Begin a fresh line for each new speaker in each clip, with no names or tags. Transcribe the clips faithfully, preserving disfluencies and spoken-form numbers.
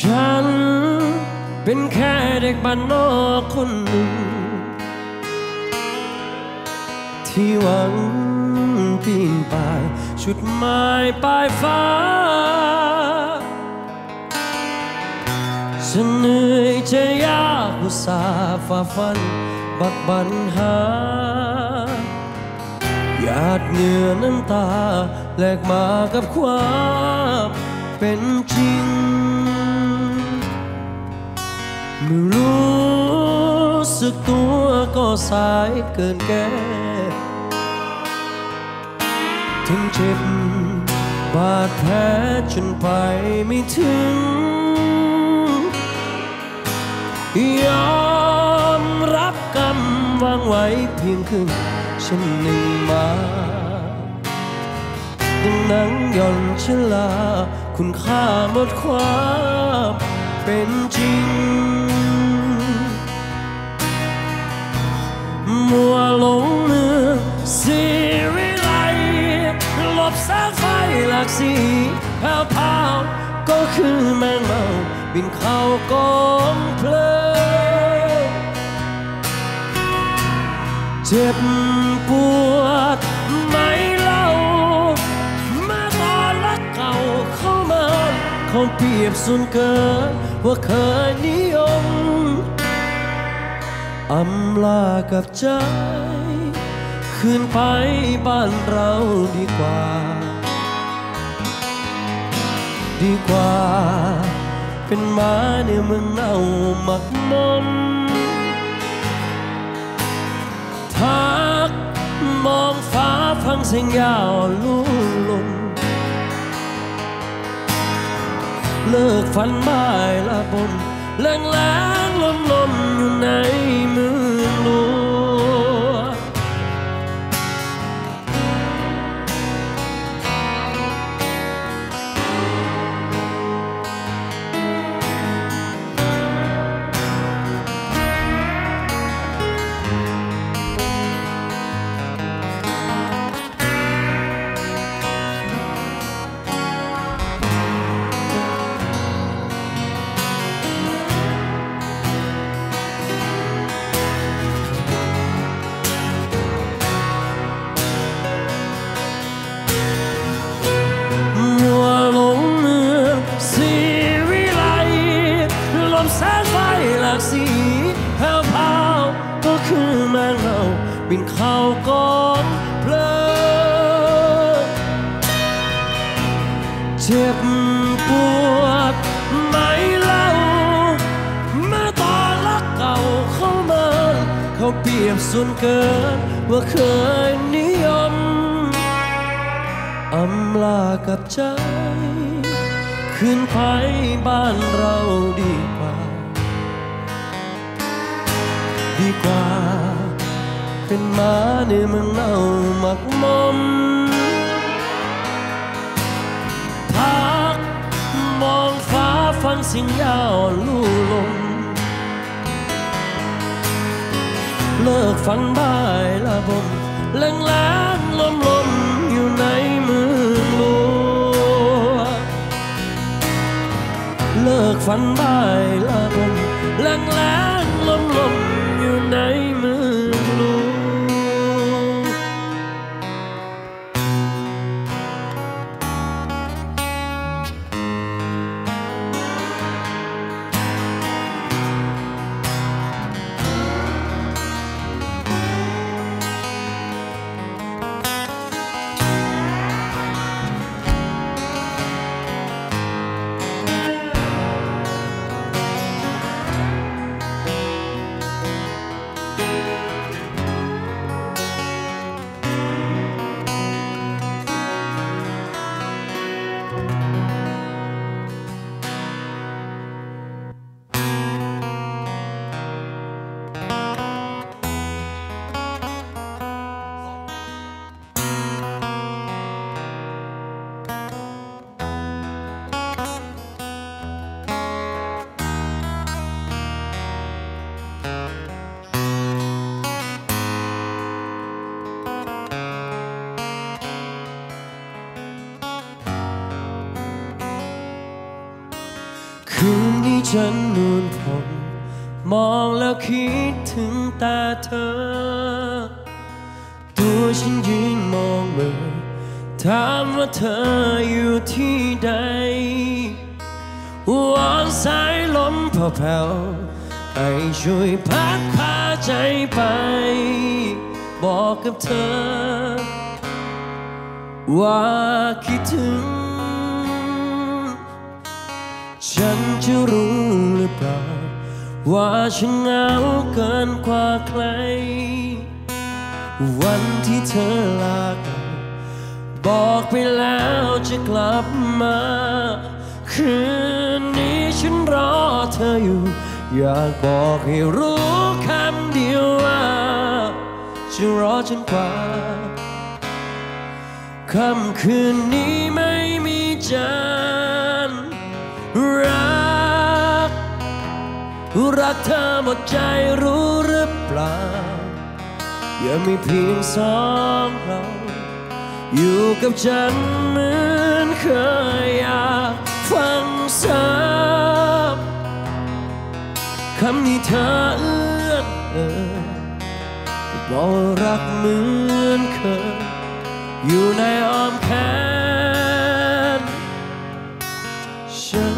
ฉันเป็นแค่เด็กบ้านนอกคนหนึ่งที่หวังปีนป่ายจุดหมายปลายฟ้าฉันเหนื่อยจะยากอุตส่าห์ฝ่าฟันบักบันหาหยาดเหงื่อน้ำตาแลกมากับความเป็นจริงเมื่อรู้สึกตัวก็สายเกินแก้ถึงเจ็บบาดแผลจนไปไม่ถึงยอมรับกรรมวางไว้เพียงครึ่งฉันหนึ่งมาดังนั้นย่อนชลาคุณค่าหมดความเป็นจริงมัวหลงเมืองสิริไลหลบแสงไฟหลากสีแผ่วพาวก็คือแมงเมาบินเข้ากองเพลิงเจ็บปวดไม่เล่าเมื่อตอนรักเก่าเข้ามาเขาเปรียบส่วนเกินว่าเคยนิยมอำลากับใจคืนไปบ้านเราดีกว่าดีกว่าเป็นหมาในเมืองเน่าหมักมนทักมองฟ้าฟังเสียงยาวลู่ลมเลิกฝันบ่ายละบนแรงแรงลมลมอยู่ในเมืองหลวงแสงไฟหลากสีแผ่วพาวก็คือแมงเม่าบินเข้ากองเพลิงเจ็บปวดไม่เล่าเมื่อตอนรักเก่าเข้ามาเขาเปรียบส่วนเกินว่าเคยนิยมอำลากับใจคืนไปบ้านเราดีกว่าดีกว่าเป็นหมาในเมืองเน่าหมักมมพักมองฟ้าฟังเสียงยาวลู่ลมเลิกฝันบ่ายละบนแรงแรงลมลมอยู่ในเมืองหลวงเลิกฝันบ่ายละบนแรงแรงลมลมอยู่ในเมืองหลวงคืนฉันนูนผมมองแล้วคิดถึงตาเธอตัวฉันยืนมองมือถามว่าเธออยู่ที่ใดวอนสายลมแผ่วๆให้ช่วยพัดพาใจไปบอกกับเธอว่าคิดถึงฉันจะรู้หรือเปล่าว่าฉันเหงาเกินกว่าใครวันที่เธอลากันบอกไปแล้วจะกลับมาคืนนี้ฉันรอเธออยู่อยากบอกให้รู้คำเดียวว่าจะรอจนกว่าค่ำคืนนี้ไม่มีจันทร์รักรักเธอหมดใจรู้หรือเปล่าอย่ามีเพียงสองเราอยู่กับฉันเหมือนเคยอยากฟังซ้ำคำนี้เธอเอื้อนเอ่ยบอกรักเหมือนเคยอยู่ในอ้อมแขนฉัน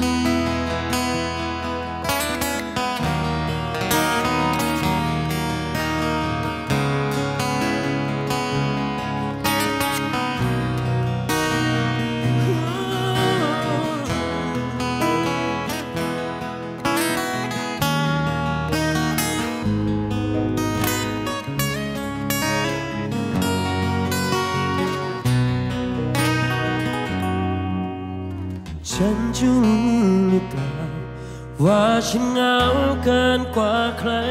ฉันจะรู้หรือเปล่าว่าฉันเหงาเกินกว่าใคร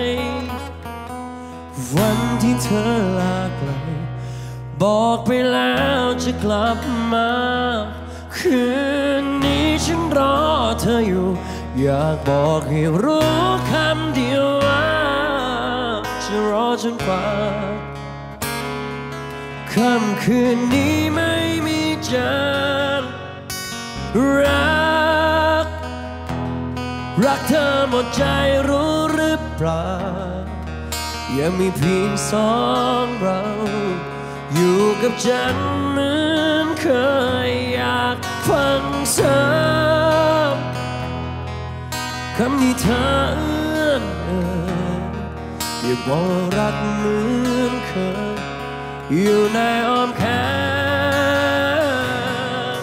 วันที่เธอลาไกลบอกไปแล้วจะกลับมาคืนนี้ฉันรอเธออยู่อยากบอกให้รู้คำเดียวว่าจะรอจนกว่าค่ำคืนนี้ไม่มีจันทร์รักรักเธอหมดใจรู้หรือเปล่ายังมีเพียงสองเราอยู่กับฉันเหมือนเคยอยากฟังซ้ำคำนี้เธอเอื้อนเอ่ยอย่าบอกรักเหมือนเคยอยู่ในอ้อมแขน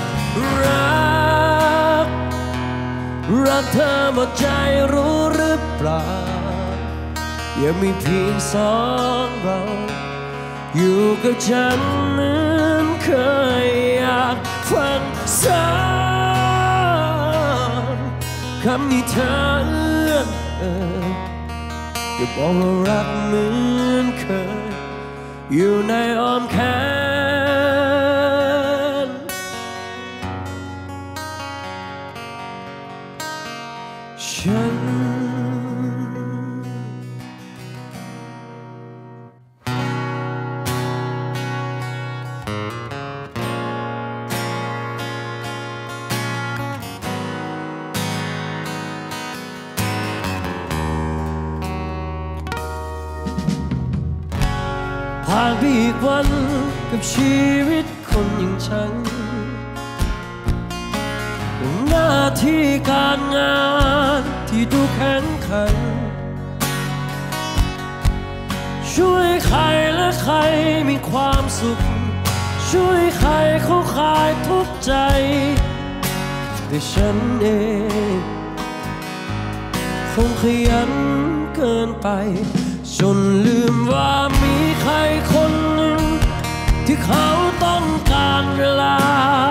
รักเธอหมดใจรู้หรือเปล่ายังมีเพียงสองเราอยู่กับฉันเหมือนเคยอยากฟังซ้ำคำนี้เธอเอื้อนเอ่ยอย่าบอกว่ารักเหมือนเคยอยู่ในอ้อมแขนฉันผ่านไปอีกวันกับชีวิตคนอย่างฉันหน้าที่การงานที่ดูแข็งขันช่วยใครและใครมีความสุขช่วยใครเขาคลายทุกข์ใจแต่ฉันเองคงขยันเกินไปจนลืมว่ามีใครคนหนึ่งที่เขาต้องการเวลา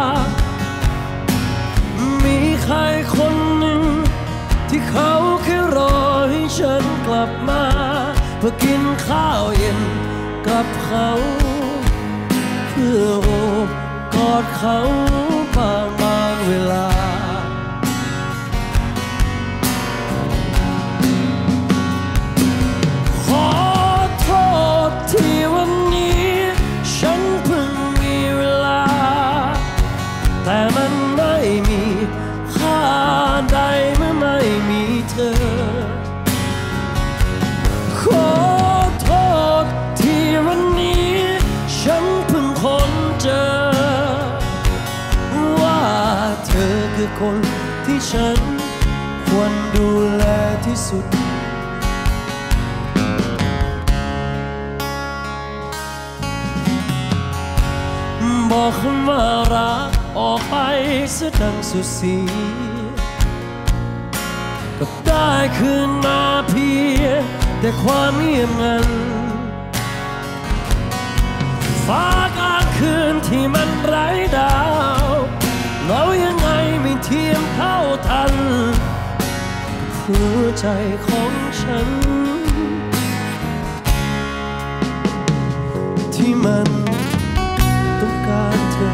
มีใครคนหนึ่งที่เขาแค่รอให้ฉันกลับมาเพื่อกินข้าวเย็นกับเขาเพื่อโอบกอดเขาบางบางเวลาขอโทษที่วันนี้ฉันเพิ่งมีเวลาแต่มันไม่มีค่าใดเมื่อคือคนที่ฉันควรดูแลที่สุดบอกคำว่ารักออกไปเสียดังสุดสีก็ได้คืนมาเพียงแต่ความเงียบงันฟ้ากลางคืนที่มันไร้ดาวเรายังไงไม่เทียมเท่าทันหัวใจของฉันที่มันต้องการเธอ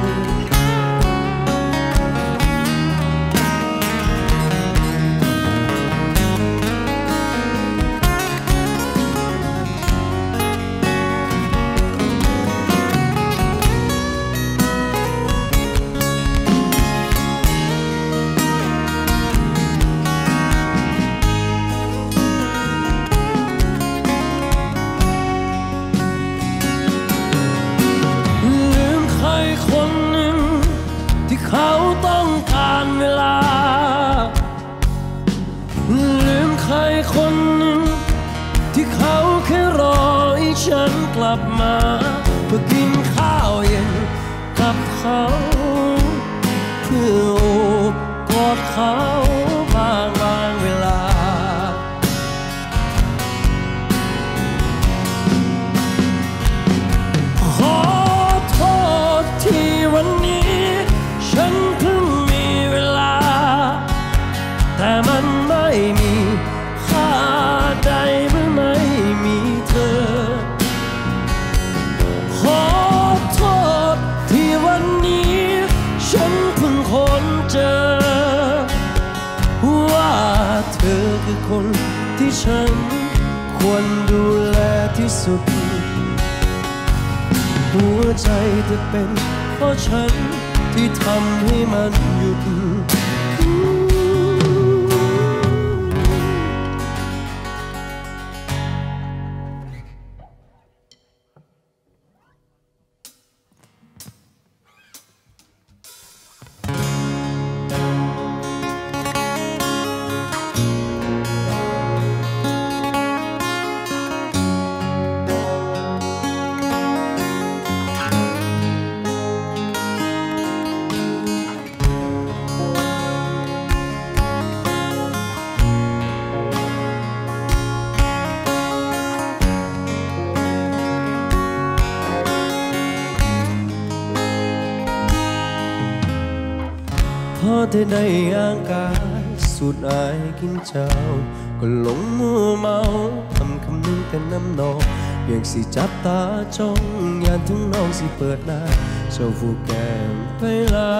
เขาต้องการเวลาลืมใครคนหนึ่งที่เขาแค่รอให้ฉันกลับมาเพื่อกินข้าวเย็นกับเขาเพื่อโอบกอดเขาบางบางเวลาขอโทษที่วันนี้ฉันเพิ่งมีเวลาแต่มันไม่มีค่าใดเมื่อไม่มีเธอขอโทษที่วันนี้ฉันเพิ่งค้นเจอว่าเธอคือคนที่ฉันควรดูแลที่สุดหัวใจเธอเป็นเพราะฉันที่ทำให้มันหยุดพอได้ได้ย่างกายสูดอายกินเจ้าก็หลงมัวเมาทำคำนึงแต่น้ำนองเพียงสิจับตาจ้องยานถึงน้องสิเปิดหน้าเจ้าฟูแก้มไปลา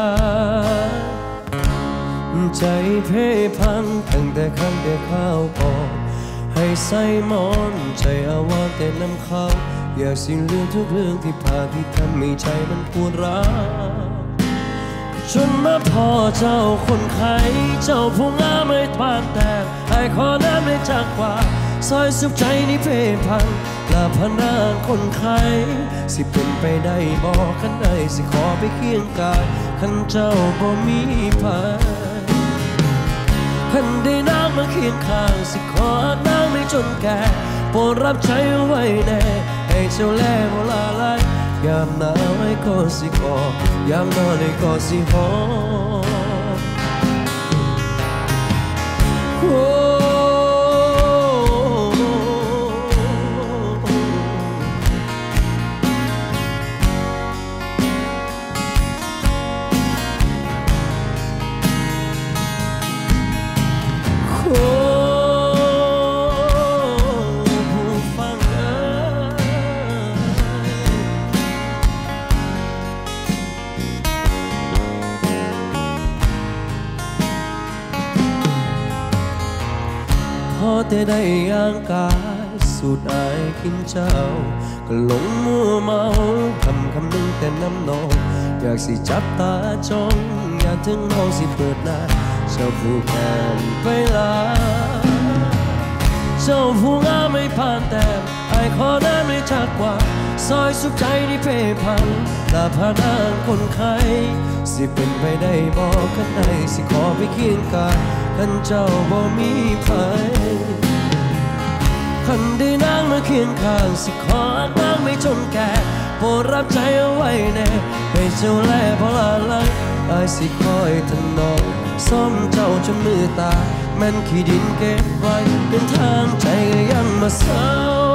ใจเพ่พังตั้งแต่ครั้งแต่ข้าวออกให้ใส่มอนใจเอาว่าแต่น้ำเขาอยากสิ้นเรื่องทุกเรื่องที่ผ่านที่ทำให้ใจมันปวดร้าวจนมาพอเจ้าคนไข้เจ้าผู้งามไม่ผ่านแต่ไอ้ขอน้ำไม่จากกว่าซอยสุขใจนี่เพพังลาพนางคนไข้สิเป็นไปได้บอกกันได้สิขอไปเคียงกายขันเจ้าบ่มีภัยขันได้นางมาเคียงข้างสิขอนางไม่จนแก่โปรดรับใจไว้แน่ให้เจ้าแลบ่ลาลายยามหนาวไอ้ก็สิกอดยามนอนไอ้ก็สิหอมโอ้พอแต่ได้ย่างกายสูดอายกินเจ้าก็หลงมัวเมาคำคำนึงแต่น้ำนองอยากสิจับตาจ้องอยากถึงน้องสิเปิดหน้าเจ้าผู้แก้มไปลาเจ้าผู้งามไม่ผ่านแต่ไอ้ขอได้ไม่จากกว่าซอยสุขใจที่เพ่พันลาพานางคนไข้สิเป็นไปได้บอกกันได้สิขอไปเคียงกายกันเจ้าบ่มีภัยคันได้นางมาเคียงข้างสิขอนางไม่จนแก่โปรดรับใจเอาไว้แน่ให้เจ้าแลพอลาลังอายสิคอยถนอมซ่อมเจ้าจนมือตาแม่นขี้ดินเก็บไว้เป็นทางใจก็ยังมาเศร้า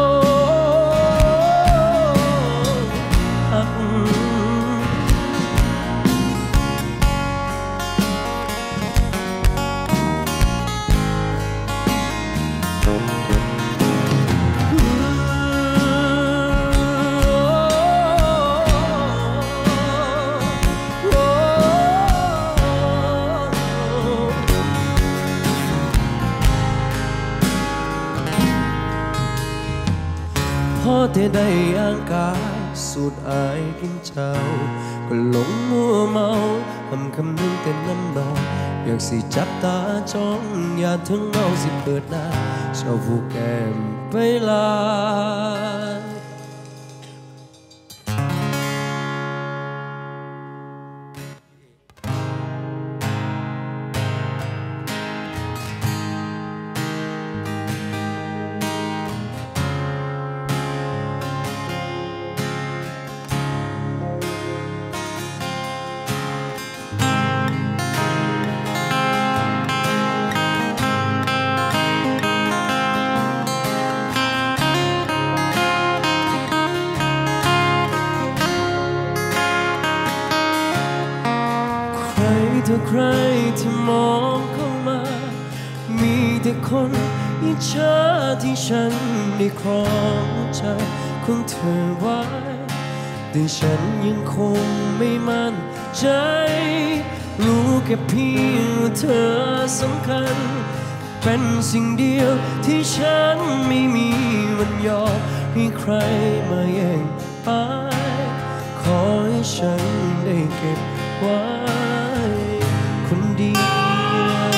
พอเธอได้ย่างกายสูดอายกินเจ้าก็หลงมัวเมาคำคำนึงแต่น้ำนองอยากสิจับตาจ้องอยากถึงเงาสิเปิดหน้าเจ้าผู้แก้มไปลาทุกใครที่มองเข้ามามีแต่คนอิจฉาที่ฉันได้ครองใจของเธอไว้แต่ฉันยังคงไม่มั่นใจรู้แค่เพียงว่าเธอสำคัญเป็นสิ่งเดียวที่ฉันไม่มีวันยอมให้ใครมาแย่งไปขอให้ฉันได้เก็บไว้คนเดียว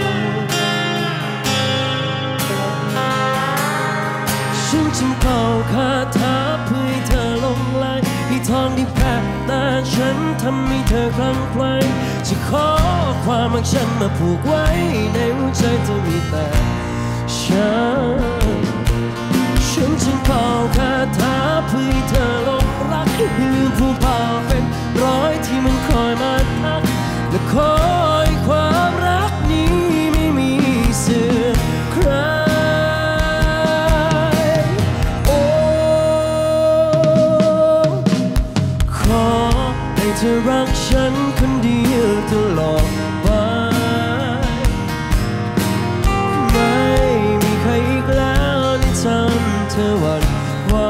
ฉันจึงเป่าคาถาเพื่อให้เธอหลงไหลให้ทองที่แพ้แต่ฉันทำให้เธอคลั่งไคล้จะขอความรักฉันมาผูกไว้ในหัวใจเธอมีแต่ฉันฉันจึงเป่าคาถาเพื่อให้เธอหลงรักให้ลืมผู้เป่าเป็นร้อยที่มันคอยมาทักและคอยความรักนี้ไม่มีเสื่อมคลายโอ้ขอให้เธอรักฉันคนเดียวตลอดไปไม่มีใครอีกแล้วที่ทำเธอหวั่นไหว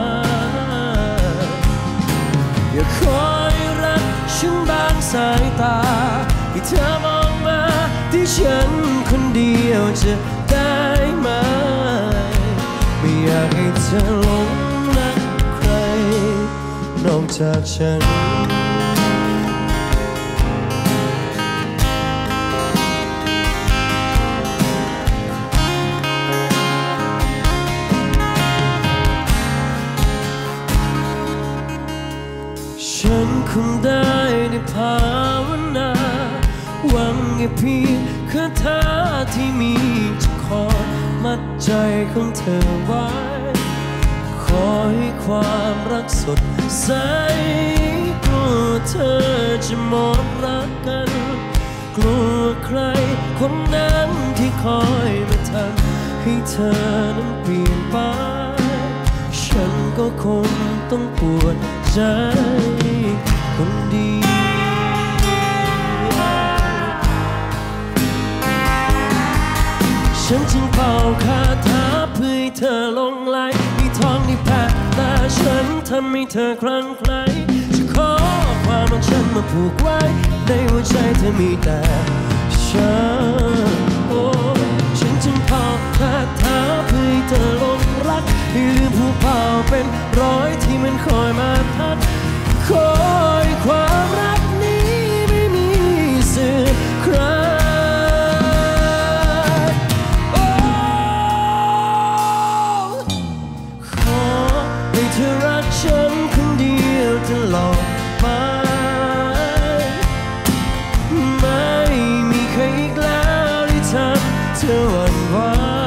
อย่าคอยรักฉันบางสายตาให้เธอมองมาที่ฉันคนเดียวจะได้ไหมไม่อยากให้เธอหลงรักใครนอกจากฉันฉันคงได้ในภาวนาหวังแค่เพียงคาถาที่มีจะคอยมัดใจของเธอไว้ขอให้ความรักสดใสกลัวเธอจะหมดรักกันกลัวใครคนนั้นที่คอยมาทำให้เธอนั้นเปลี่ยนไปฉันก็คงต้องปวดใจคนเดียวฉันจึงเป่าคาถาเพื่อให้เธอหลงไหลมีทองที่แพ้แต่ฉันทำให้เธอคลั่งไคล้จะขอความรักฉันมาผูกไว้ในหัวใจเธอมีแต่ฉันโอ้ฉันจึงเป่าคาถาเพื่อให้เธอหลงรักให้ลืมผู้เป่าเป็นร้อยที่มันคอยมาทักคอยความรักนี้ไม่มีสื่อใครโอ้ขอให้เธอรักฉันคนเดียวตลอดไปธอหวั่นไหว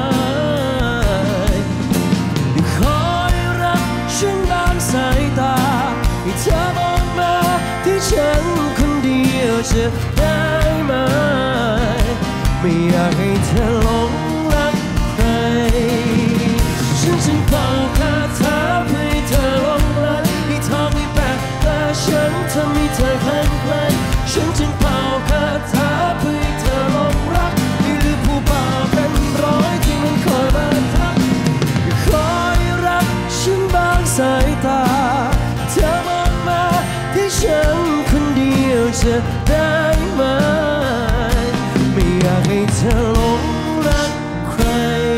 คอยรักฉันบางสายตาให้เธอมองมาที่ฉันคนเดียวจะได้ไหมไม่อยากให้เธอหลงรักใครฉันจึงเป่าคาถาเพื่อให้เธอหลงรักให้ทองให้แปะแต่ฉันทำให้เธอคลั่งไคล้ฉันจึงเป่าคาถาเพื่อให้เธอหลงรักให้ลืมผู้บ่าวเป็นร้อยที่มันคอยมาทักคอยรักฉันบางสายตาเธอมองมาที่ฉันคนเดียวจะได้ไหมไม่อยากให้เธอหลงรักใคร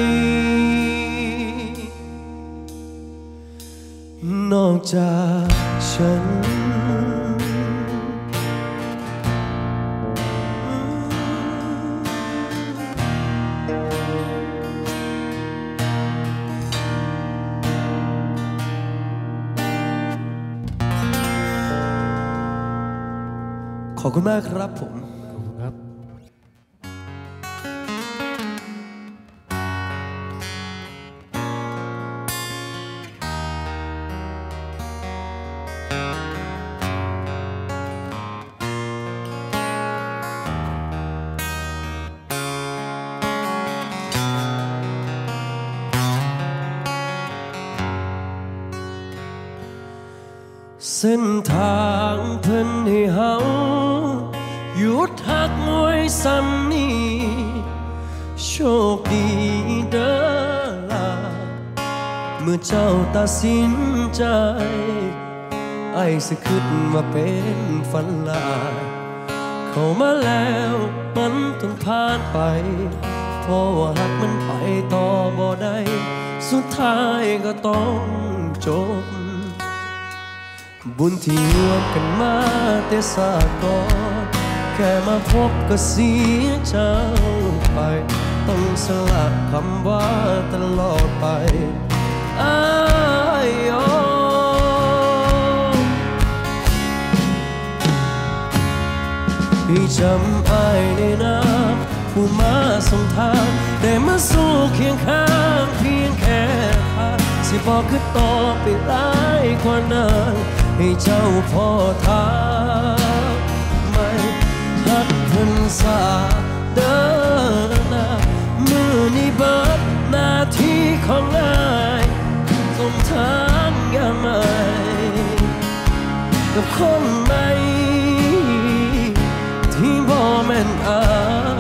นอกจากฉันขอบคุณมากครับผมขอบคุณครับเส้นทางเพิ่นให้เฮาหยุดหักมวยซ้ำนี้โชคดีเด้อล่ะเมื่อเจ้าตัดสินใจไอ้สิคิดว่าเป็นฝันลายเข้ามาแล้วมันต้องผ่านไปเพราะว่าหากมันไปต่อบ่ได้สุดท้ายก็ต้องจบบุญที่รวมกันมาแต่ศาสตร์ก่อนแค่มาพบก็เสียเจ้าไปต้องสละคำว่าตลอดไปอ้ายโอให้จำอ้ายได้นะผู้มาส่งทางได้มาสู้เคียงข้างเพียงแค่ผ่านสิบอกคือต่อไปหลายกว่านั้นให้เจ้าพ่อทางไม่หักเพิ่นสาเดินหน้ามือนี้เบิดหน้าที่ของนายส่งทางอย่างไรกับคนใหม่ที่บ่แม่นอาย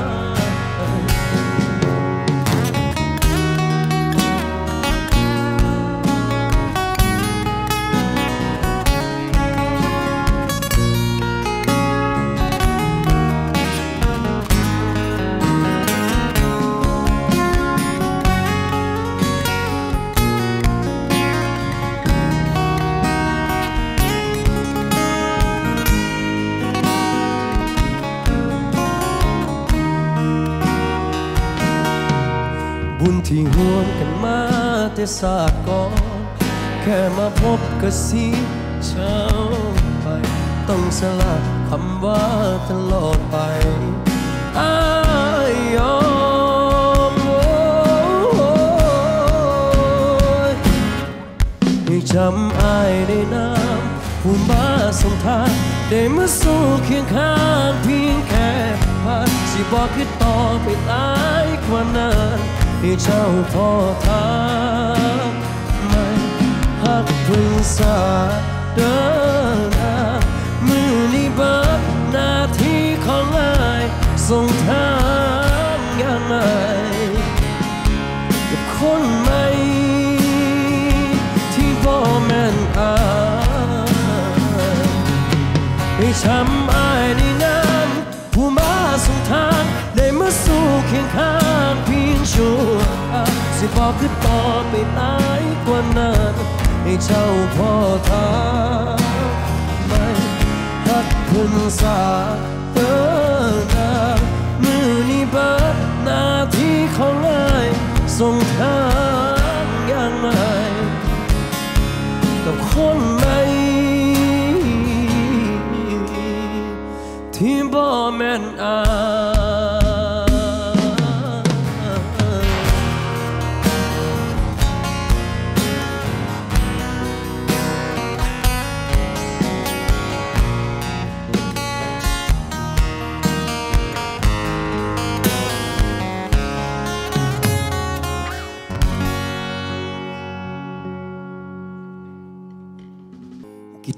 บุญที่ห่วงกันมาแต่ศาสตร์ก่อนแค่มาพบก็เสียเจ้าไปต้องสละคำว่าตลอดไปอ้ายยอมให้จำอ้ายได้น้ำผู้มาส่งทางได้มาสู้เคียงข้างเพียงแค่ผ่านสิบอกคือต่อไปหลายกว่านั้นให้เจ้าพ่อทางไม่หักพึ่งสาเดินหน้ามือนี้เบิดหน้าที่ของอายส่งทางอย่างไรกับคนใหม่ที่บ่แม่นอายให้ช้ำอายในน้ำผู้มาส่งทางได้มาสู้เคียงข้างเพียงชั่วสิบอกคือต่อไปหลายกว่านั้นให้เจ้าพ่อทางไม่หักพึ่งสาเดินหน้ามือนี้เบิดหน้าที่ของอายส่งทางอย่างไรกับคนใหม่ที่บ่แม่นอาย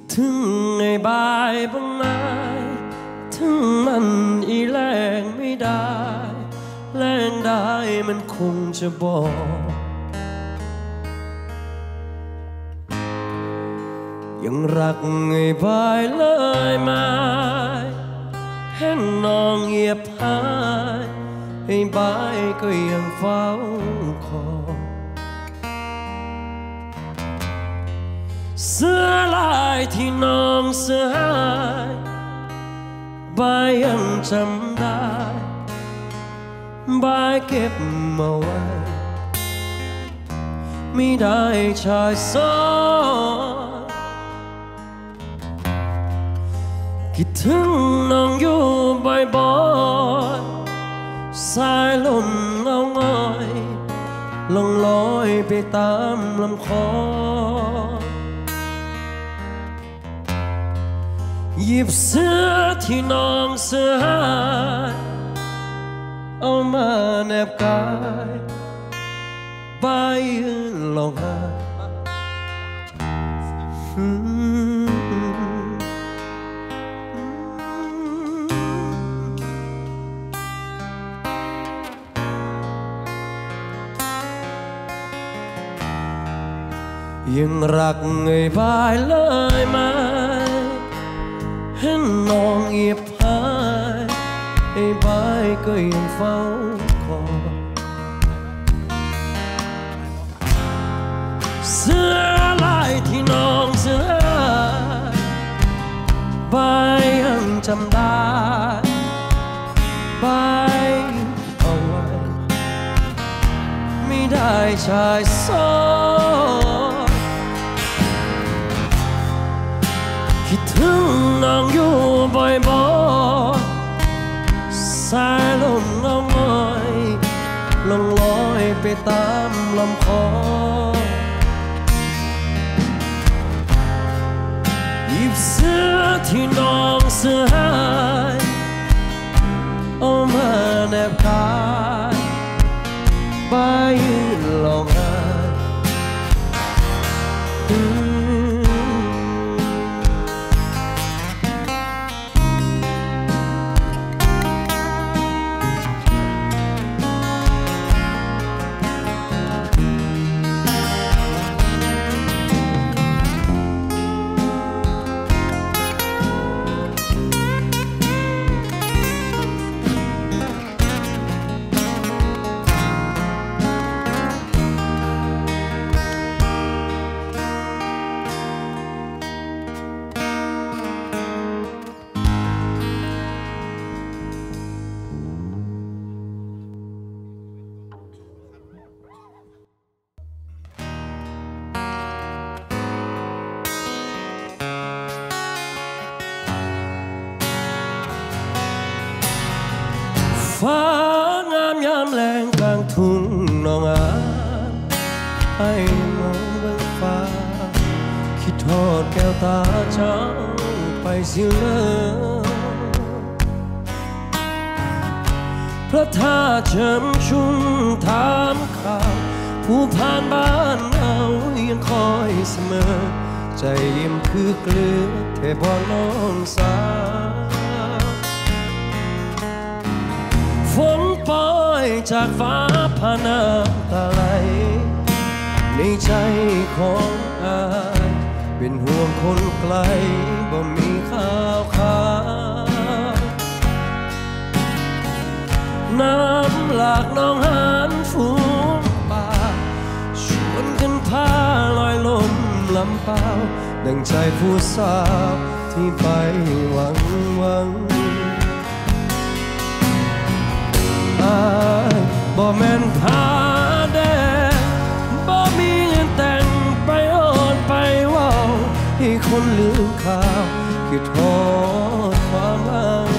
ถึงไอ้บายบางไม้ถึงมันอีแรงไม่ได้แรงได้มันคงจะบอกยังรักไอ้บายเลยไหมเห็นน้องเหยียบหายไอ้บายก็ยังเฝ้าคอยเสื้อลายที่น้องเสื้อหายบายยังจำได้บายเก็บมาไว้ไม่ได้ชายซ้อนคิดถึงน้องอยู่บ่อยๆสายลมเงาง่อยลงลอยไปตามลำคอหยิบเสื้อที่น้องเสื้อหายเอามาแนบกายบายยืนลงหายยังรักไอ้บายเลยไหมเห็นน้องเหยียบหายไอ้บายก็ยังเฝ้าคอยเสื้อลายที่น้องเสื้อบายยังจำได้บายเอาไว้ไม่ได้ชายซ้อนคิดถึงน้องอยู่บ่อยๆสายลมเงาง่อยลงลอยไปตามลำคอหยิบเสื้อที่น้องเสื้อหายเอามาแนบกายบายยืนลองหายฟ้างามยามแรงกลางทุ่งน้องอาให้มองเบิ่งฟ้าคิดทอดแก้วตาเจ้าไปสิเลยพระธาตุเชิมชุ่มถามข่าวผู้ผ่านบ้านเรายังคอยเสมอใจยิ้มคือเกลือเทบอนน้องสาวฝนปล่อยจากฟ้าผ่านน้ำตาไหลในใจของอายเป็นห่วงคนไกลบ่มีข่าวข่าวน้ำหลากน้องหานฝูงป่าชวนกันพาลอยลมลำเปล่าดังใจผู้สาวที่ไปหวังหวังบ่แม่นผาแดงบ่มีเงินแต่งไปอ่อนไปว่าวให้คนลืมข่าวคือทอดความหลัง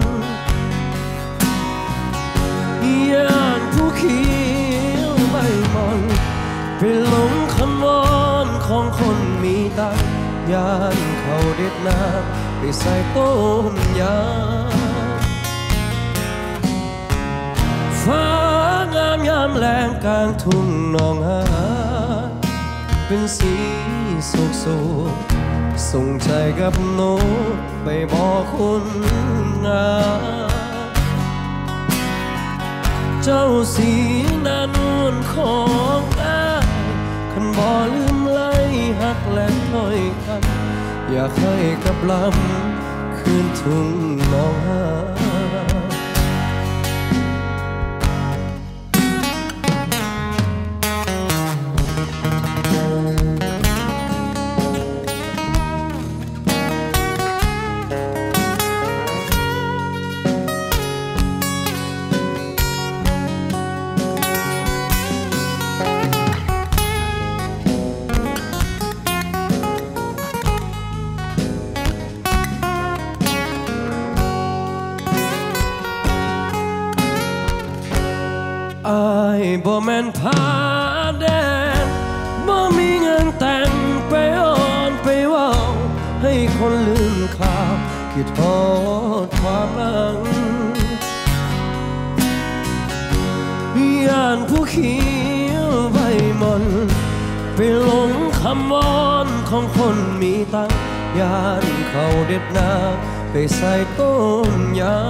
ย่านผู้เขียวใบมอนไปหลงคำวอนของคนมีตังย่านเขาเด็ดน้ำไปใส่ต้มยำฟ้างามยามแรงกลางทุ่งน้องหาเป็นสีโศกโศกส่งใจกับโน้ตไปบอกคนงามเจ้าสีนานวนของอายคันบ่ลืมไล่หักและถ้อยคำอยากให้กับลำคืนทุ่งน้องหาบ่แม่นพาแดนบ่มีเงินแต่งไปอ่อนไปว่าให้คนลืมข่าวคิดทอดความหลังย่านผู้เขียวใบมอนไปหลงคำวอนของคนมีตังย่านเขาเด็ดนาไปใส่ต้มยา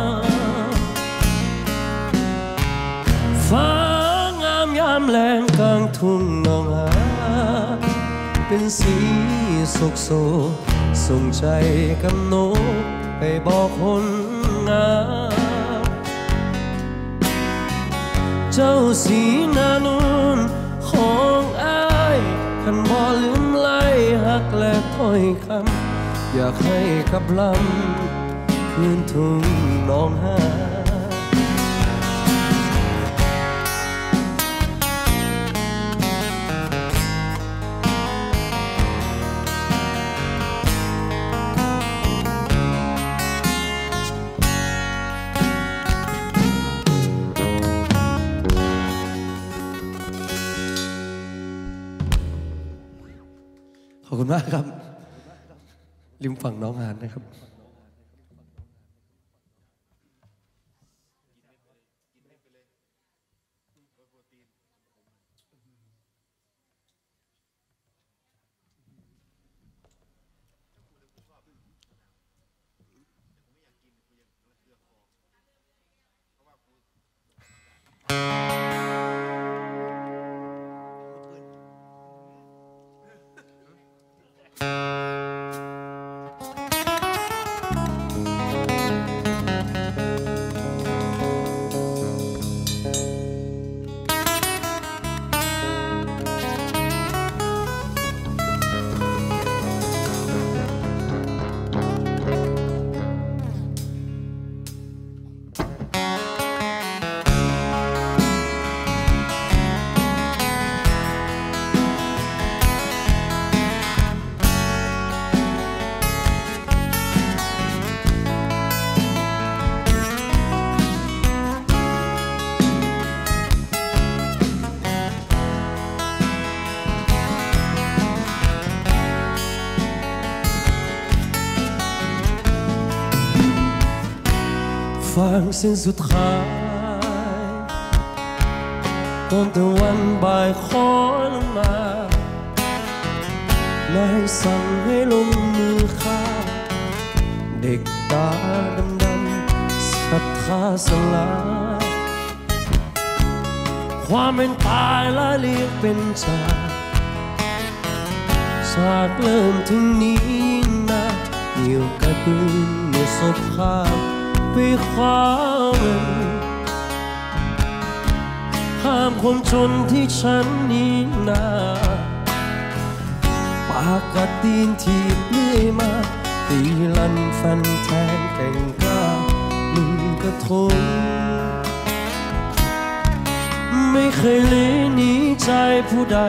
ฟ้ายามแรงกลางทุ่งนองหาเป็นสีโศกโศกส่งใจกับโนไปบอกคนงามเจ้าสีนานูนของอายคันบ่ลืมไล่หักและถ้อยคำอยากให้กับลำคืนทุ่งนองหาขอบคุณมากครับริมฝั่งน้องหานนะครับฟังเสียงสุดท้ายตอนตะวันบ่ายคอนมานายสั่งให้ลงมือฆ่าเด็กตาดำดำศรัทธาสลายความเป็นตายละเรียกเป็นชาฉากเริ่มถึงนี้นะเดี่ยวกระปืนเมื่อศพข้าไปคว้าเงินห้ามความจนที่ฉันนี้นาปากกระตีนที่เปลื่อยมาตีลันฟันแทงแก่งกล้ามึงกระทงไม่เคยเลี้ยหนีใจผู้ใด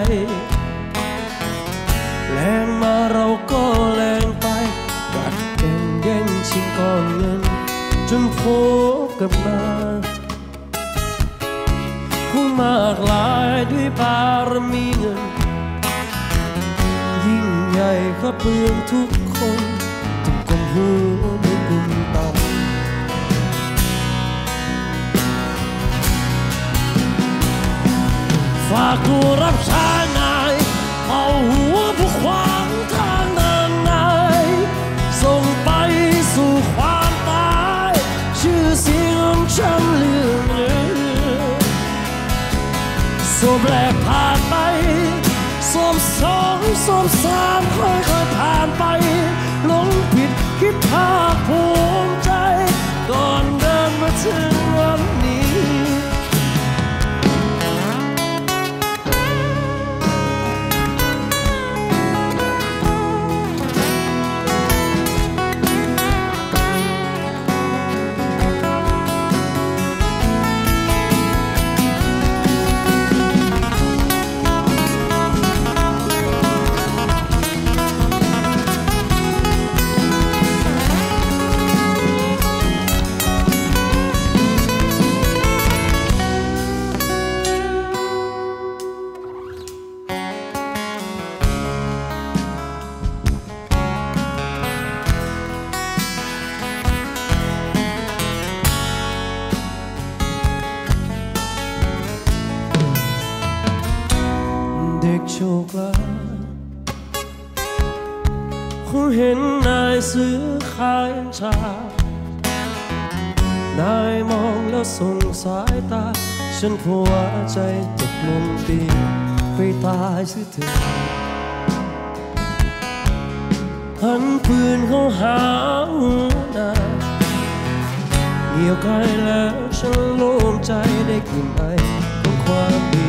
แรงมาเราก็แรงไปกัดแก่งแย่งชิงก้อนเงินจนพบกับมาผู้มากลายด้วยบารมีเงินยิ่งใหญ่ก็เปลืองทุกคนทุกคนหัวไม่กุมตาฝากตัวรับใช้นายเอาหัวผู้ขวางทางเดินนายแปลกผ่านไปสมสองสมสามค่อยๆผ่านไปหลงผิดคิดภาคภูมิใจก่อนเดินมาถึงวันนี้เด็กโชคลาเขาเห็นนายซื้อขายชานายมองแล้วส่งสายตาฉันผัวใจตกลงตีไปตายสิเธอหันปืนเขาหาหัวนายเงี่ยวไกลแล้วฉันโล่งใจได้กลิ่นไอของความดี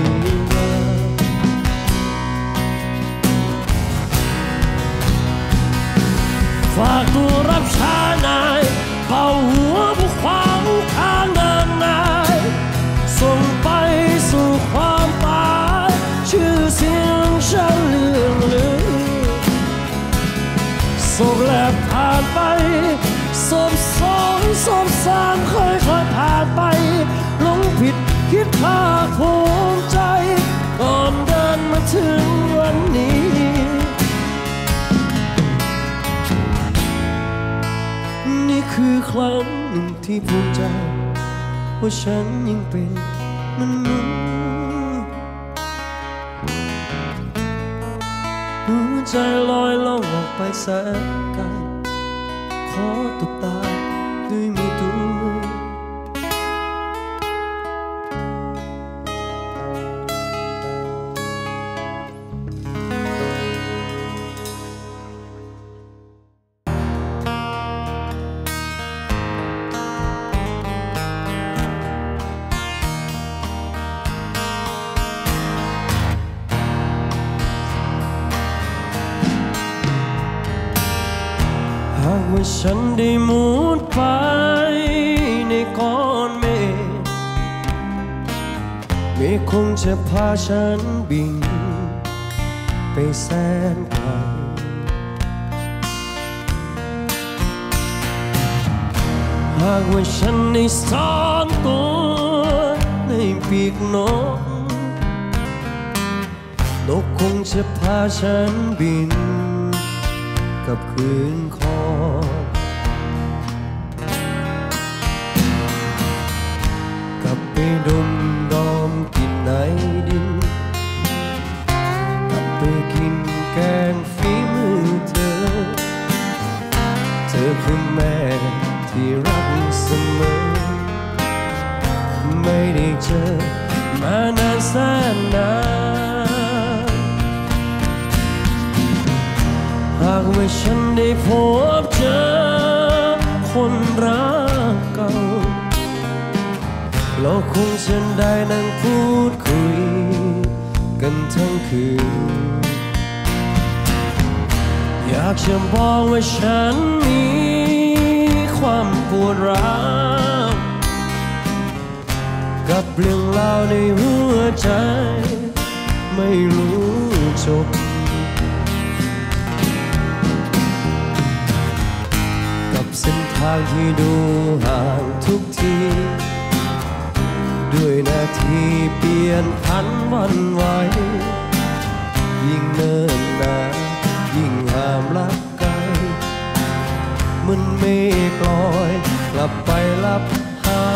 ฝากตัวรับใช้นายเป่าหัวผู้ขวางทางเดินนายส่งไปสู่ความตายชื่อเสียงฉันเลื่องลือโศกแลบผ่านไปสมสองสมสามค่อยๆผ่านไปหลงผิดคิดภาคภูมิใจก่อนเดินมาถึงวันนี้นี่คือครั้งหนึ่งที่ภูมิใจว่าฉันยังเป็นมนุษย์หัวใจลอยล่องออกไปแสนไกลขอตกตาด้วยมือตัวหากว่าฉันได้มุดไปในก้อนเมฆเมฆคงจะพาฉันบินไปแสนไกลหากว่าฉันได้ซ่อนตัวในปีกนกนกคงจะพาฉันบินกับคืนคอกลับไปดมดอมกินในดินกลับไปกินแกงฝีมือเธอเธอคือแม่ที่รักเสมอไม่ได้เจอมานานแสนนานหากว่าฉันได้พบเจอคนรักเก่าเราคงจะได้นั่งพูดคุยกันทั้งคืนอยากจะบอกว่าฉันมีความปวดร้าวกับเรื่องราวในหัวใจไม่รู้จบเส้นทางที่ดูห่างทุกทีด้วยนาทีเปลี่ยนพันวันไหวยิ่งเนิ่นนานยิ่งห้ามลับไกลมันไม่กลอยกลับไปลับหาย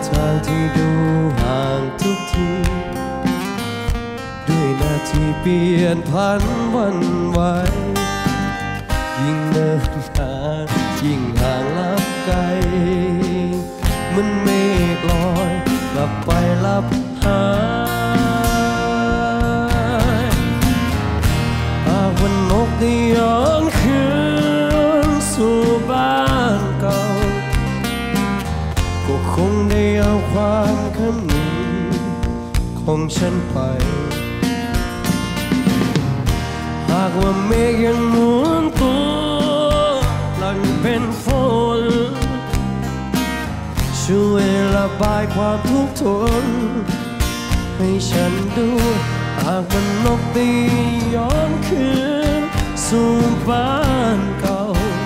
ทางที่ดูห่างทุกทีด้วยนาทีเปลี่ยนพันวันไหวยิ่งเนินนานยิ่งห่างลับไกลมันเมฆลอยกลับไปลับหายหากวันนกได้ย้อนคืนสู่บ้านเก่าก็คงได้เอาความคำนึงของฉันไปหากว่าเมฆยังหมุนตัวหลังเป็นฝนช่วยระบายความทุกข์ทนให้ฉันดูหากมันนกได้ย้อนคืนสู่บ้านเก่า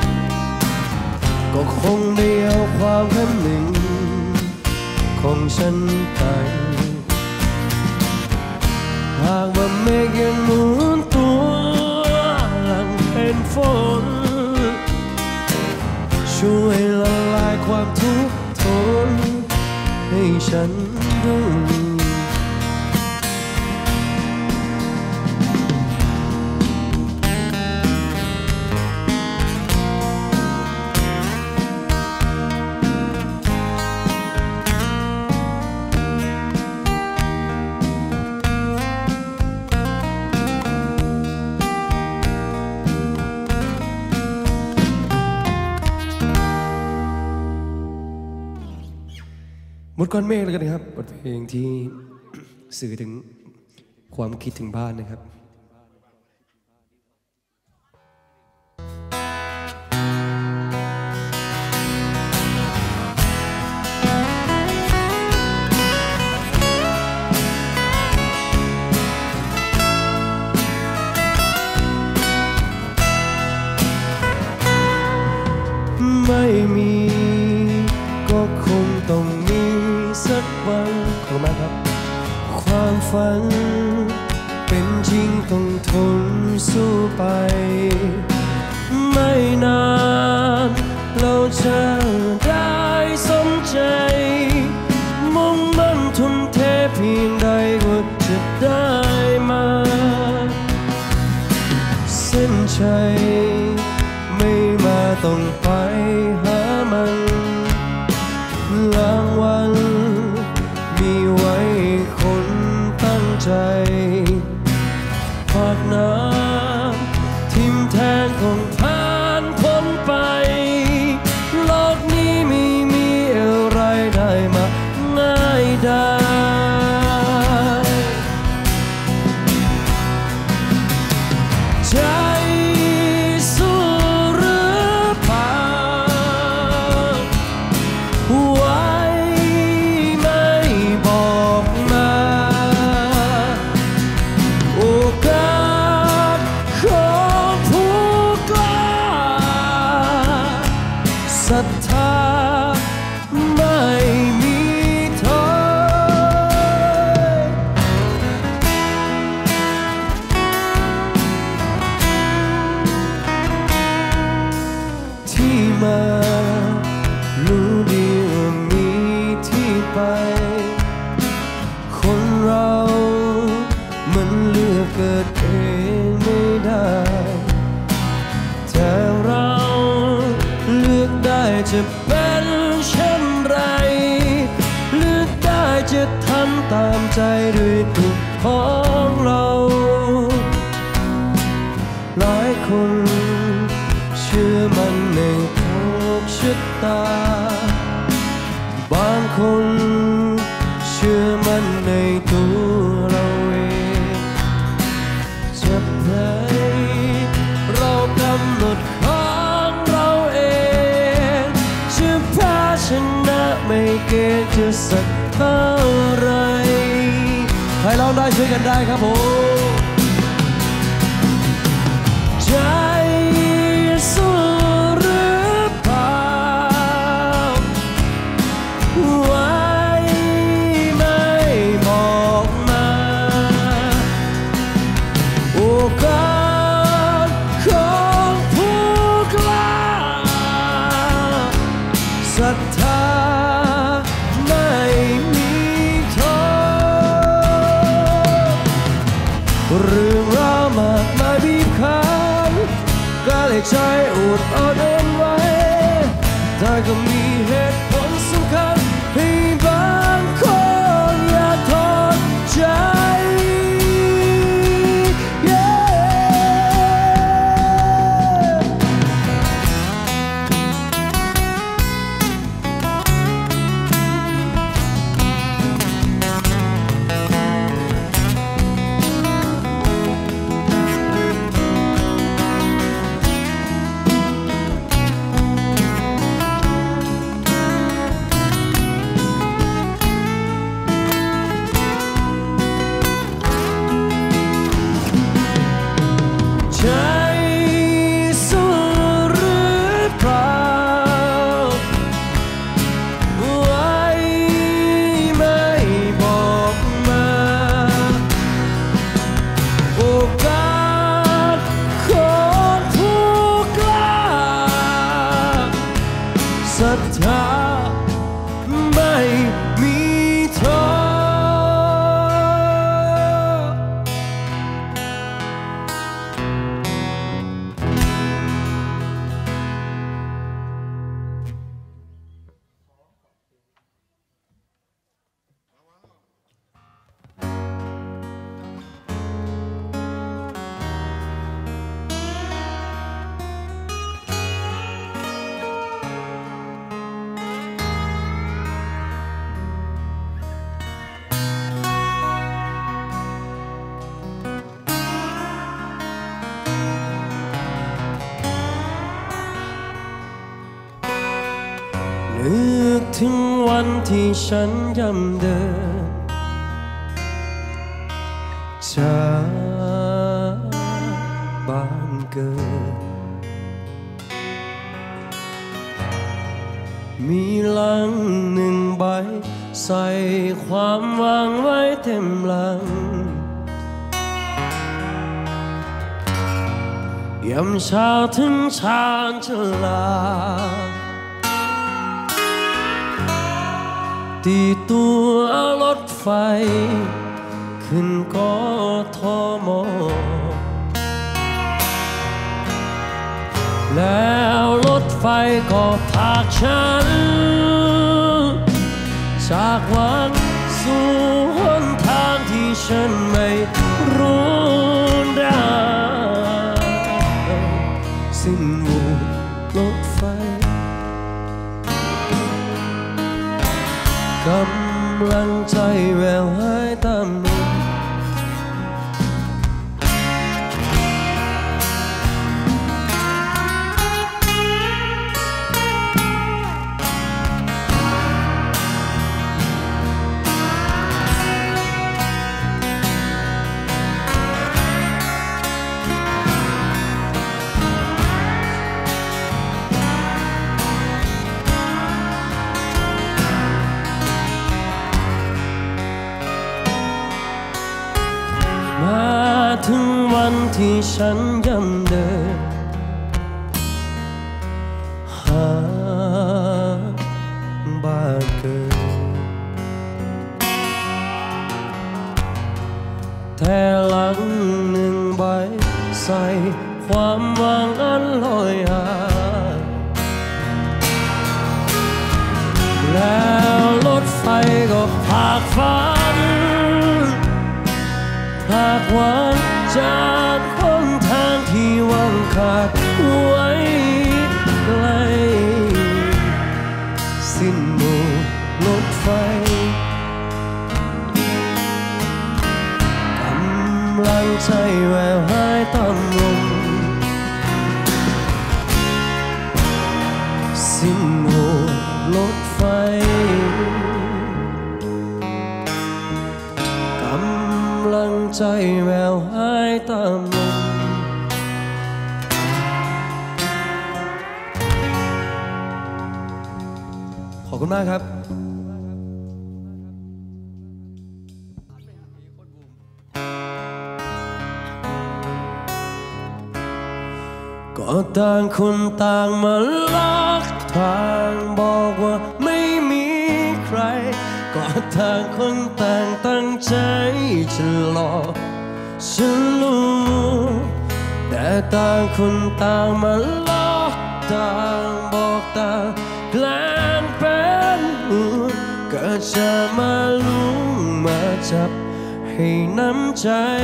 ก็คงได้เอาความคำหนึ่งของฉันไปหากว่าเมฆยังหมุนตัวหลังเป็นฝนช่วยละลายความทุกข์ทนให้ฉันดูหมดก้อนเมฆแล้วกันนะครับบทเพลงที่สื่อถึงความคิดถึงบ้านนะครับไม่มีก็คงต้องมีสักวันขอบคุณมากครับความฝันเป็นจริงต้องทนสู้ไปไม่นานเราจะได้สมใจมุ่งมั่นทุ่มเทเพียงใดก็จะได้มาเส้นชัยไม่มาต้องไปหามันรางวัลมีไว้คนตั้งใจภาคน้ำทิมแทงของผ่านพ้นไปโลกนี้ไม่มีอะไรได้มาง่ายได้ใจสู้หรือเปล่าไว้ไม่บอกมาโอกาสของผู้กล้าศรัทธาไม่มีถอยที่มารู้ดีว่ามีที่ไปคนเรามันเลือกเกิดเองไม่ได้แต่เราเลือกได้จะเป็นเช่นไรเลือกได้จะทำตามใจด้วยทุกของเราหลายคนเชื่อมันในโชคชะตาบางคนเชื่อมันในตัวเราเองจะแพ้เรากำหนดของเราเองจะแพ้ชนะไม่เกณฑ์จะสักเท่าไรใครร้องได้ช่วยกันได้ครับผมใจสู้หรือเปล่าไว้ไม่บอกมาโอกาสของผู้กล้าศรัทธาไม่เรื่องราวมากมายบีบคั้นก็เลยใจอดเอาเดินไว้แต่ก็มีเหตุผลสำคัญให้บางคนอย่าทอดใจศรัทธาไม่มีท้อนึกถึงวันที่ฉันย่ำเดินจากบ้านเกิดมีลังหนึ่งใบใส่ความหวังไว้เต็มลังยามเช้าถึงชานชลาตีตัวรถไฟขึ้นกทม.แล้วรถไฟก็พาฉันจากวันสู่หนทางที่ฉันไม่รู้ได้สิ้นวูบรถไฟกำลังใจแววหายตามลมมาถึงวันที่ฉันย่ำเดินหาบ้านเกิดแต่หลังหนึ่งใบใส่ความหวังอันลอยหายแล้วรถไฟก็พากฝันหากวันจากหนทางที่หวังขาดไว้ไกลสิ้นโบกรถไฟกำลังใจแววหายตามลมสิ้นโบกรถไฟใจแววหายตามลมขอบคุณมากครับก็ต่างคนต่างมาลักทางบอกว่าไม่มีใครก็ต่างคนต่างตั้งใจจะหลอกฉันรู้แต่ต่างคนต่างมาหลอกต่างบอกต่างแกล้งเป็นก็จะมาลุ้มมาจับให้น้ำใจ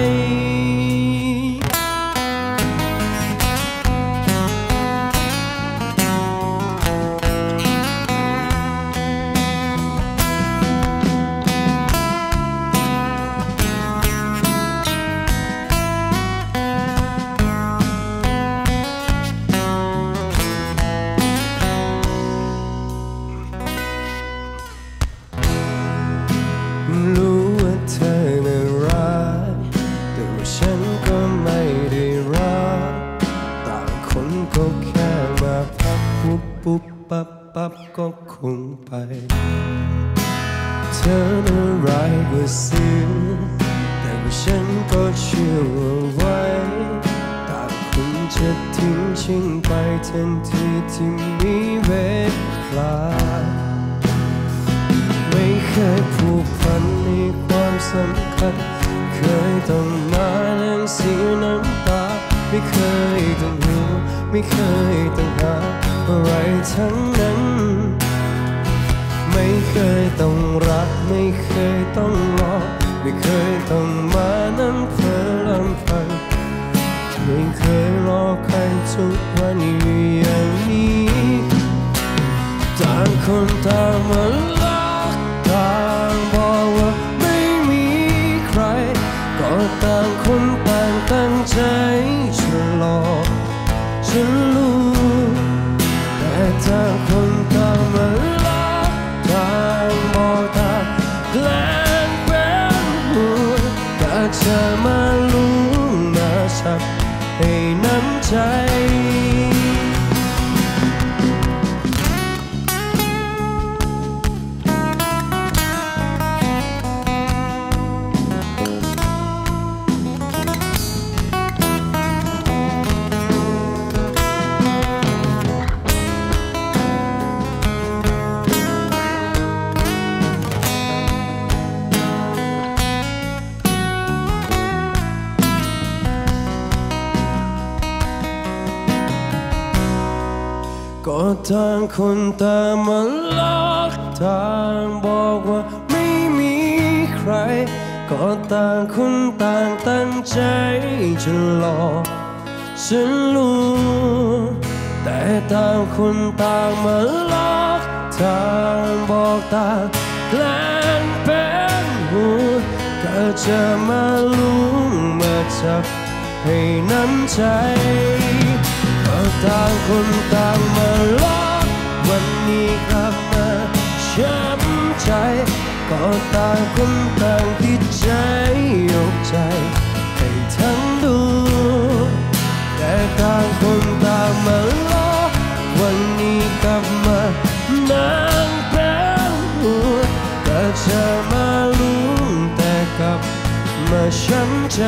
ปุ๊บปั๊บปั๊บก็คงไปเธอน่าร้ายกว่าเสียแต่ว่าฉันก็เชื่อไว้ต่างคนจะทิ้งชิงไปทันทีที่มีเวลาไม่เคยผูกพันในความสำคัญเคยต้องมานั่งเสียน้ำตาไม่เคยต้องรู้ไม่เคยต้องหาอะไรทั้งนั้นไม่เคยต้องรักไม่เคยต้องรอไม่เคยต้องมานั่งเพ้อลำพังไม่เคยรอใครทุกวันอยู่อย่างนี้ต่างคนต่างมาลักต่างบอกว่าไม่มีใครก็ต่างคนต่างตั้งใจจะหลอกฉันรู้แต่ต่างคนต่างมาลักต่างบอกต่างแกล้งเป็นหัวก็จะมาลุ้มมาชักให้น้ำใจก็ต่างคนต่างมาลักต่างบอกว่าไม่มีใครก็ต่างคนต่างตั้งใจจะหลอกฉันรู้แต่ต่างคนต่างมาลักต่างบอกต่างแกล้งเป็นหัวก็จะมาลุ้มมาจับให้น้ำใจก็ต่างคนต่างมาลักวันนี้กลับมาช้ำใจก็ต่างคนต่างติดใจยกใจให้ทั้งดูแต่ต่างคนต่างมาลักวันนี้กลับมานั่งเป็นหัวก็จะมาลุ้มแต่กลับมาช้ำใจ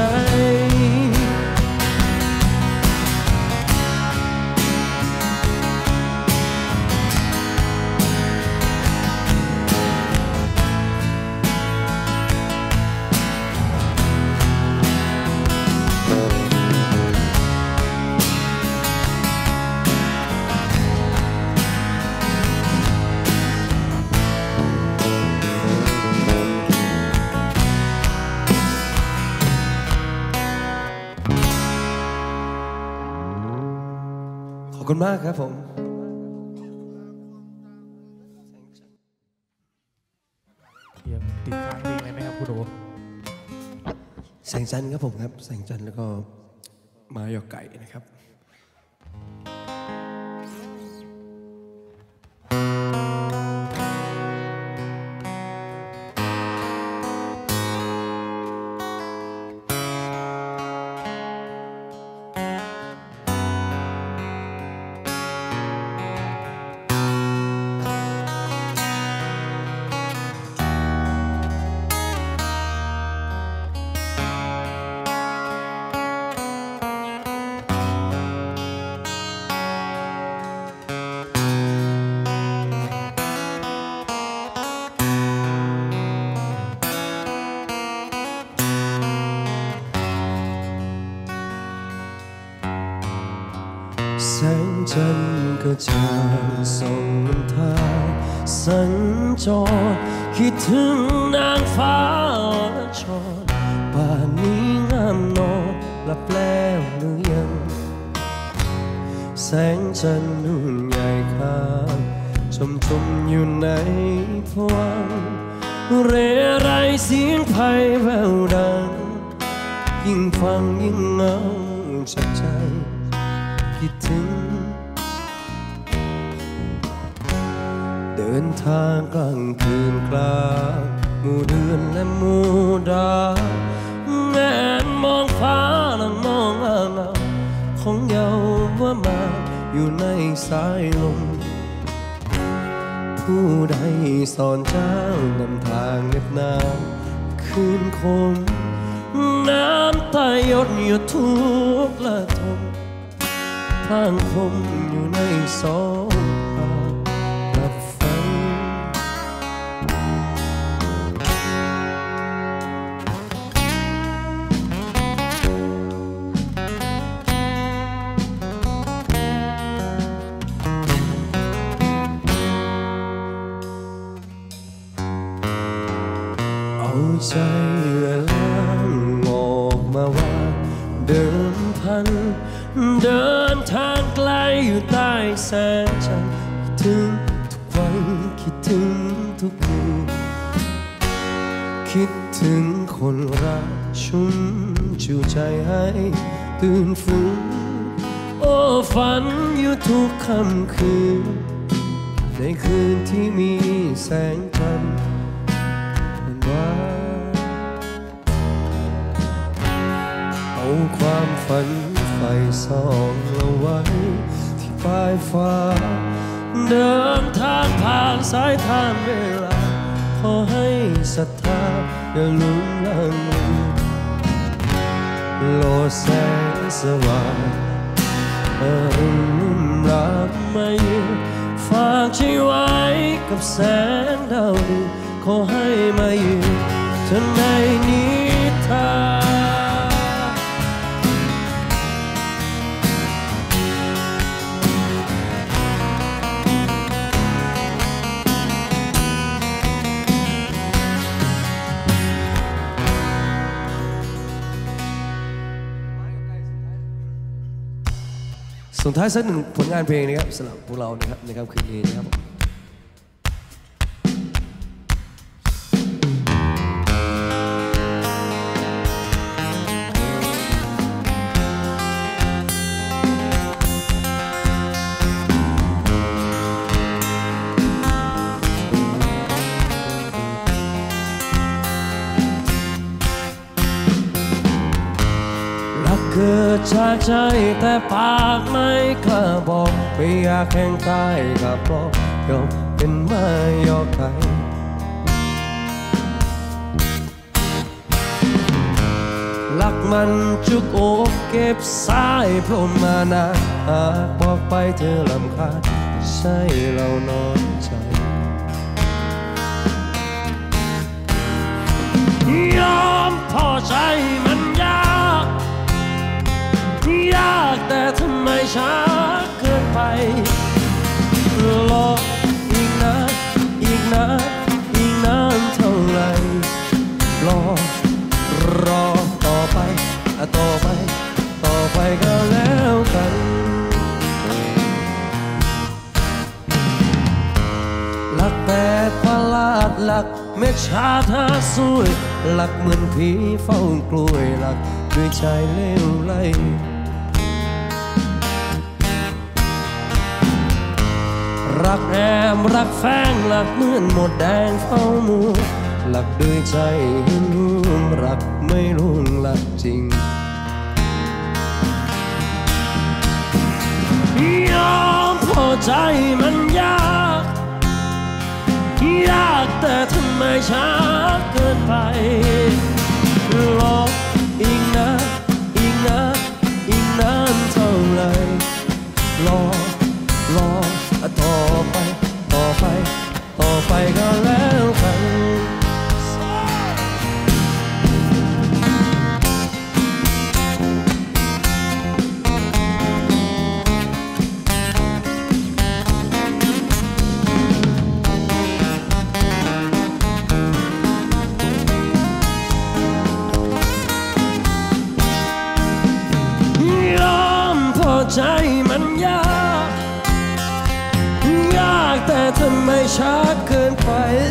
ขอบคุณมากครับผม
ยังติดค้างเพลงอะไรไหมครับคุณโอ
แสงจันทร์ครับผมครับแสงจันทร์แล้วก็มาหยอกไก่นะครับจันทร์ก็จางส่องน้ำทางสัญจรคิดถึงนางฟ้าอรชรป่านนี้งามนอนหลับแล้วหรือยังแสงจันทร์นุ่นใหญ่ข้างชมชมอยู่ในพวังค์เรไรเสียงไพแววดังยิ่งฟังยิ่งเหงาจับใจคิดถึงเดินทางกลางคืนกลางหมู่เดือนและหมู่ดาวแงนมองฟ้าและมองเงาเงาของเยาวว่ามาอยู่ในสายลมผู้ใดสอนเจ้านำทางเหน็บหนาวคืนคมน้ำตาหยดหยดทุกละทมพลางคมอยู่ในสองทางรับฟังเอาใจเวลาออกมาว่าเดิมพันเดินทางไกลอยู่ใต้แสงจันทร์คิดถึงทุกวันคิดถึงทุกคืนคิดถึงคนรักชุ่มชูใจให้ตื่นฟื้นโอ้ฝันอยู่ทุกค่ำคืนในคืนที่มีแสงจันทร์ว่าเอาความฝันไฟส่องเอาไว้ที่ปลายฟ้าเดินทางผ่านสายทานเวลาขอให้ศรัทธาอย่าลืมลังโลดแสงสว่างอรุณรักมายืนฝากใจไว้กับแสงดาวดวงขอให้มายืนเธอในนิทานส่งท้ายสักหนึ่งผลงานเพลงนะครับสำหรับพวกเรานะครับในค่ำคืนนี้นะครับเกิดจากใจแต่ปากไม่กล้าบอกไม่อยากแข่งตายกับปลอบยอมเป็นไม้ยอไก่รักมันจุกอกเก็บสายพรมมานานหากบอกไปเธอลำคาญใช่เราน้อยใจยอมพอใจมันยากยากแต่ทำไมช้าเกินไปรออีกนานอีกนานอีกนานเท่าไรรอรอต่อไปต่อไปต่อไปก็แล้วกันหลักแปดประหลาดหลักเม็ดชาท่าสวยหลักเหมือนผีเฝ้ากล้วยหลักด้วยใจเลวไหลรักแอมรักแฝงหลักเหมือนหมดแดงเฝ้ามัวหลักด้วยใจลืมรักไม่รู้หลักจริงยอมพอใจมันยากยากแต่ทำไมช้าเกินไปรออีกนานอีกนานอีกนานเท่าไรรอรอต่อไปต่อไปต่อไปก็แล้วกันช้าเกินไป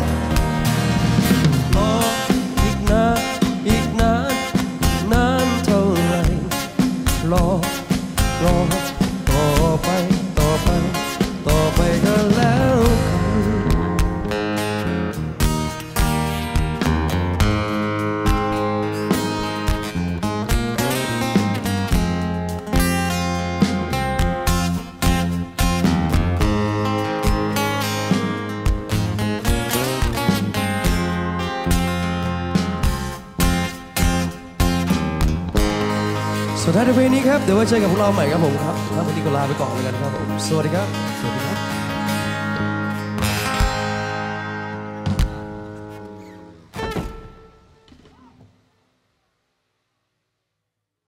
รออีกนานอีกนานนานเท่าไรรอรอต่อไปต่อไปต่อไปก็แล้วสุดท้ายในเพลงนี้ครับเดี๋ยวไว้เจอกับพวกเราใหม่ครับผมครับแล้ววันนี้ก็ลาไปก่อนเลยกันครับผมสวัสดีครับสวัสดีครับ